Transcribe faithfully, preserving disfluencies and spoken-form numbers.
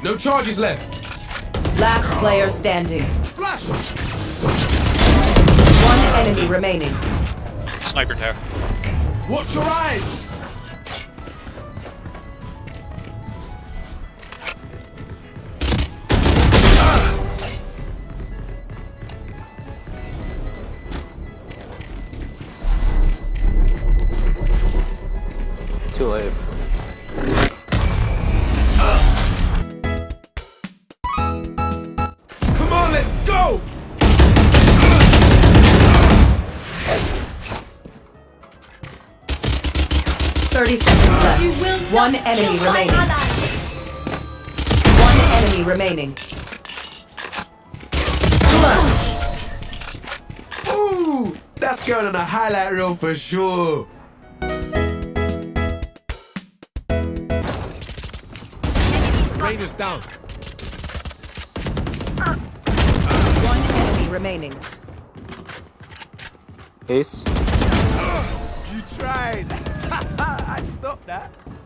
No charges left. Last player standing. Flash! One enemy remaining. Sniper tower. Watch your eyes! Too late. Come on, let's go! Thirty seconds left. You will One not enemy kill my remaining. ally. One enemy remaining. Ooh! That's going on a highlight reel for sure. Rainer's down. One enemy remaining. Ace. You tried. I stopped that.